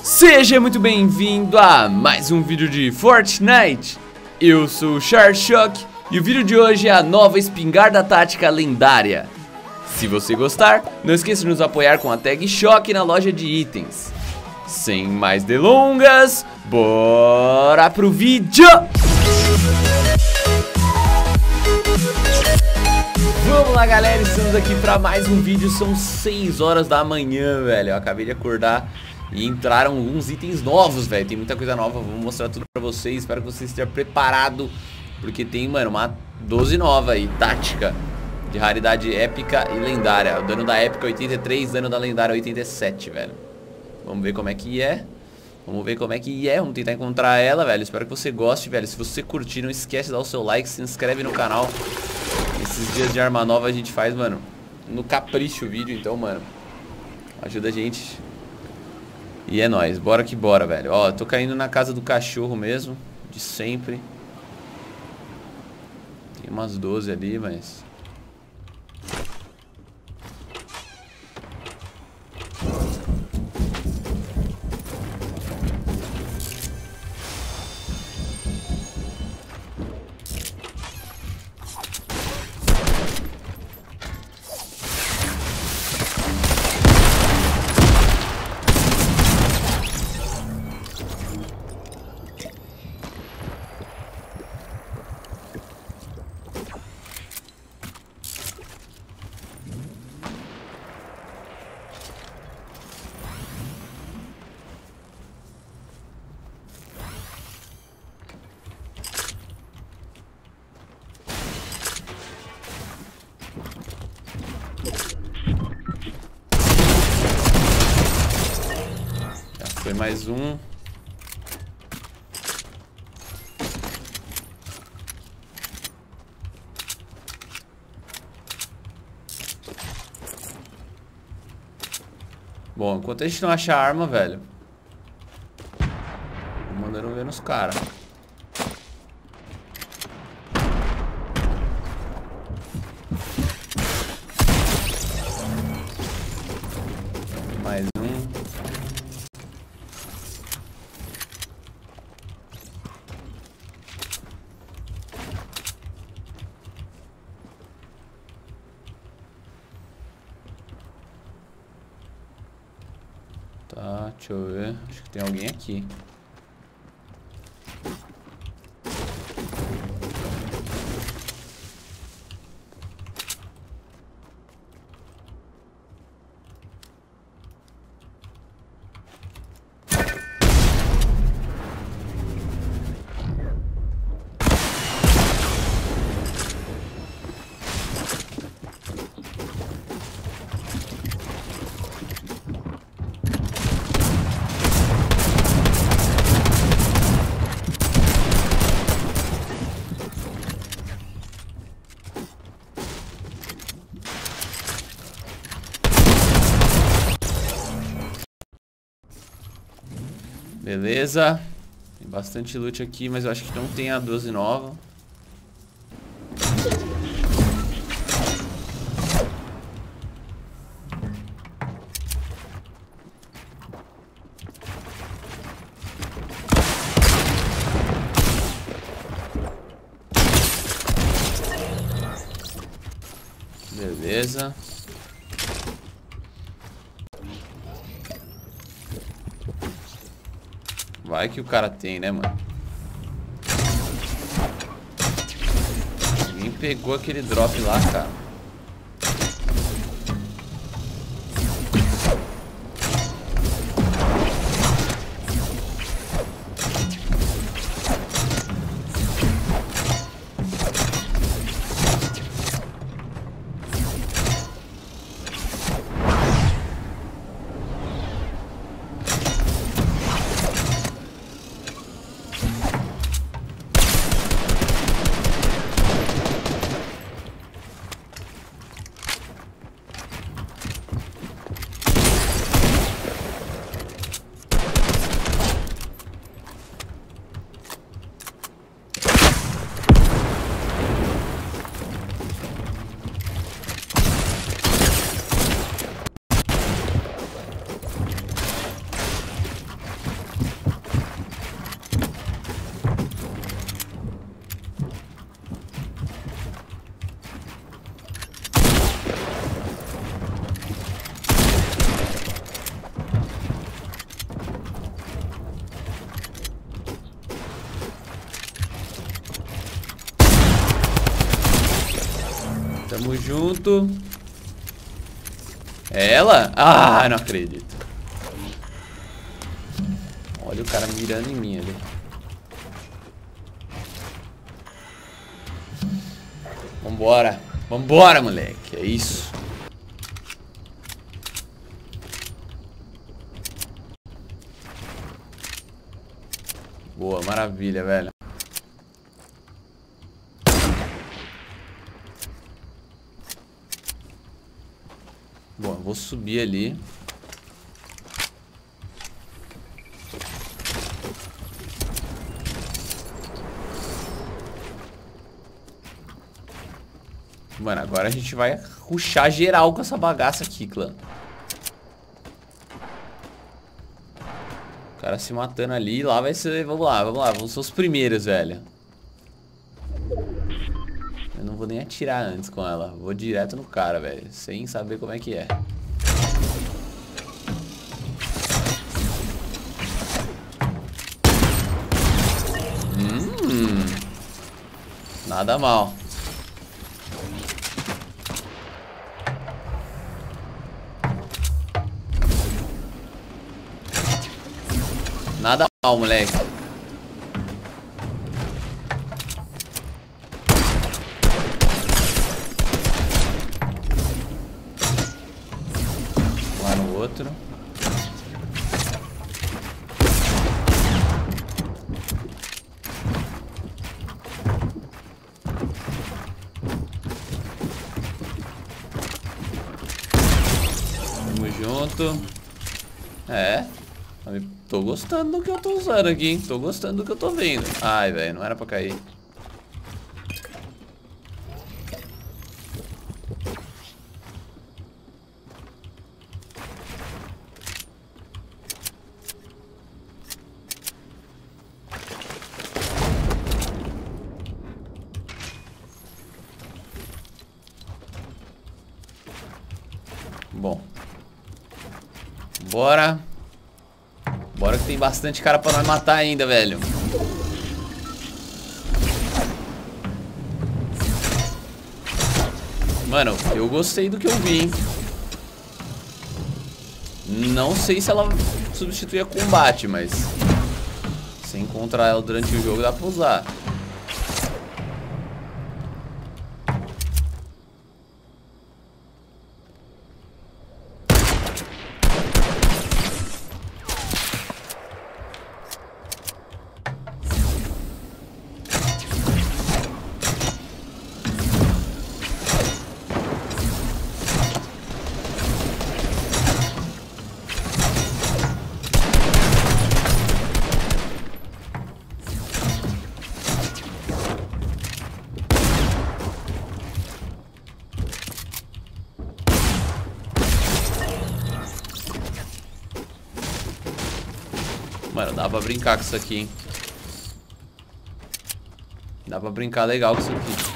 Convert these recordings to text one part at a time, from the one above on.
Seja muito bem-vindo a mais um vídeo de Fortnite. Eu sou o Charshock e o vídeo de hoje é a nova espingarda tática lendária. Se você gostar, não esqueça de nos apoiar com a tag Choque na loja de itens. Sem mais delongas, bora pro vídeo! Vamos lá, galera, estamos aqui para mais um vídeo. São 6 horas da manhã, velho. Eu acabei de acordar e entraram alguns itens novos, velho. Tem muita coisa nova, vou mostrar tudo pra vocês. Espero que você esteja preparado, porque tem, mano, uma 12 nova aí, tática, de raridade épica e lendária. O dano da épica 83, dano da lendária 87, velho. Vamos ver como é que é. Vamos tentar encontrar ela, velho. Espero que você goste, velho. Se você curtir, não esquece de dar o seu like, se inscreve no canal. Esses dias de arma nova a gente faz, mano, no capricho o vídeo, então, mano, ajuda a gente. E é nóis, bora que bora, velho. Ó, tô caindo na casa do cachorro mesmo, de sempre. Tem umas 12 ali, mas... Foi mais um. Bom, enquanto a gente não achar arma, velho, tô mandando ver nos caras. Mais um. Tá, deixa eu ver. Acho que tem alguém aqui. Beleza. Tem bastante loot aqui, mas eu acho que não tem a 12 nova. Beleza. Vai que o cara tem, né, mano? Ninguém pegou aquele drop lá, cara. Tamo junto. É ela? Ah, não acredito. Olha o cara mirando em mim ali. Vambora. Vambora, moleque. É isso. Boa, maravilha, velho. Bom, eu vou subir ali. Mano, agora a gente vai rushar geral com essa bagaça aqui, clã. O cara se matando ali, lá vai ser... Vamos lá, vamos ser os primeiros, velho. Eu não vou nem atirar antes com ela. Vou direto no cara, velho, sem saber como é que é. Nada mal. Nada mal, moleque. Lá no outro. Tamo junto. É. Tô gostando do que eu tô usando aqui, hein? Tô gostando do que eu tô vendo. Ai, velho, não era pra cair. Bom. Bora. Bora que tem bastante cara pra nós matar ainda, velho. Mano, eu gostei do que eu vi, hein? Não sei se ela substitui a combate, mas se encontrar ela durante o jogo dá pra usar. Mano, dá pra brincar com isso aqui, hein? Dá pra brincar legal com isso aqui.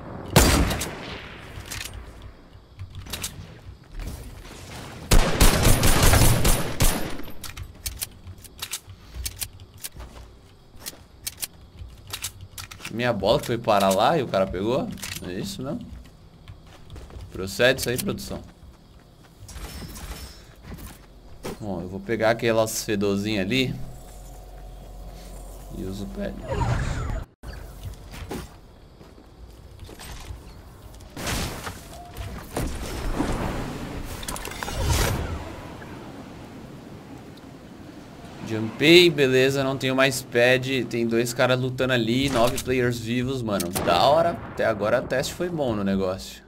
Minha bola que foi parar lá e o cara pegou? É isso mesmo? Procede isso aí, produção. Bom, eu vou pegar aquelas fedozinhas ali e uso o pé. Jumpei, beleza, não tenho mais pad. Tem 2 caras lutando ali, 9 players vivos, mano. Da hora, até agora o teste foi bom no negócio.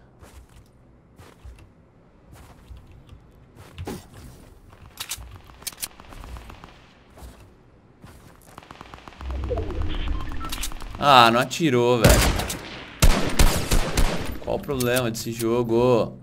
Ah, não atirou, velho. Qual o problema desse jogo?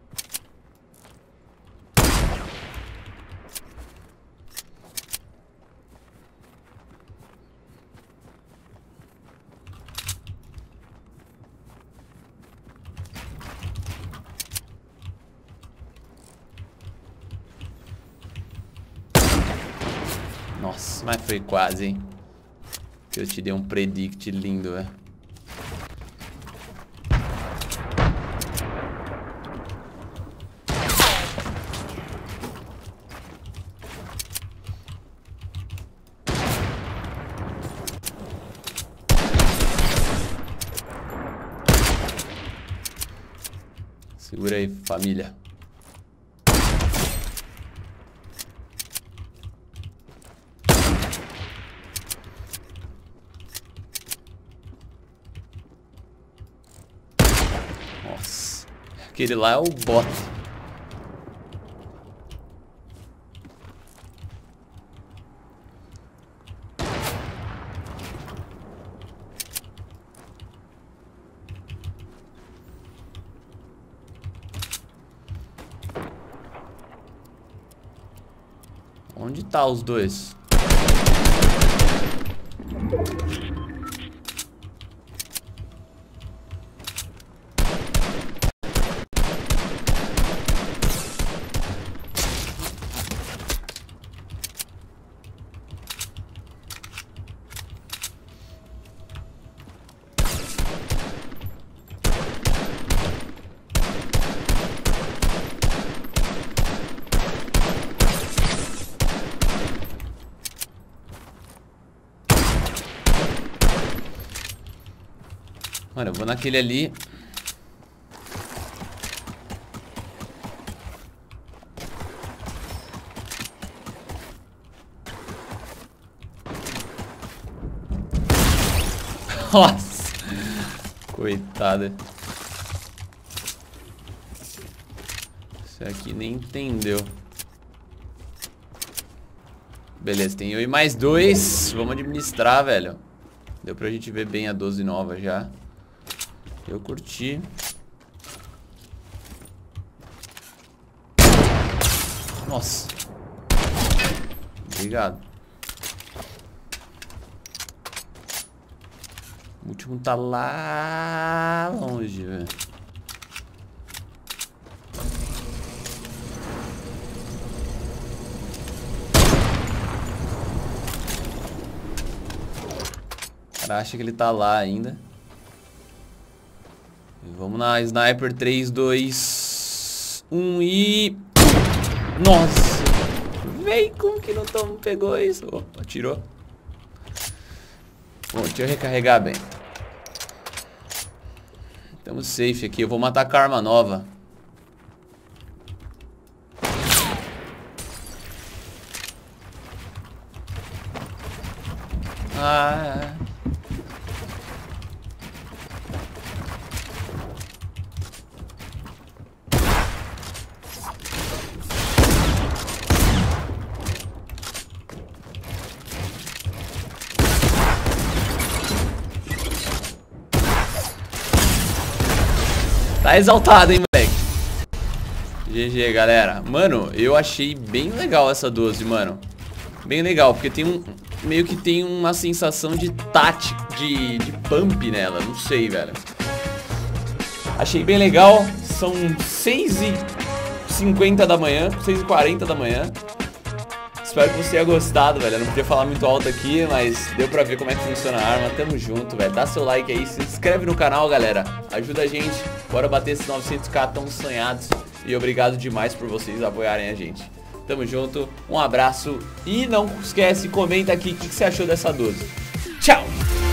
Nossa, mas foi quase, hein? Que eu te dei um predict lindo, velho. Segura aí, família. Nossa. Aquele lá é o bot. Onde tá os dois? Mano, eu vou naquele ali. Nossa. Coitada. Esse aqui nem entendeu. Beleza, tem eu e mais dois. Vamos administrar, velho. Deu pra gente ver bem a 12 nova já. Eu curti. Nossa. Obrigado. O último tá lá longe, velho. O cara acha que ele tá lá ainda. Vamos na sniper. 3, 2, 1 e... Nossa. Véi, como que não pegou isso? Opa, tirou. Bom, deixa eu recarregar bem. Estamos safe aqui. Eu vou matar com a arma nova. Ah... Tá exaltado, hein, moleque. GG, galera. Mano, eu achei bem legal essa 12, mano. Bem legal, porque tem um... Meio que tem uma sensação de tática, de pump nela. Não sei, velho. Achei bem legal. São 6h50 da manhã, 6h40 da manhã. Espero que você tenha gostado, velho. Eu não podia falar muito alto aqui, mas deu pra ver como é que funciona a arma. Tamo junto, velho. Dá seu like aí, se inscreve no canal, galera. Ajuda a gente. Bora bater esses 900k tão sonhados. E obrigado demais por vocês apoiarem a gente. Tamo junto, um abraço. E não esquece, comenta aqui o que você achou dessa 12. Tchau!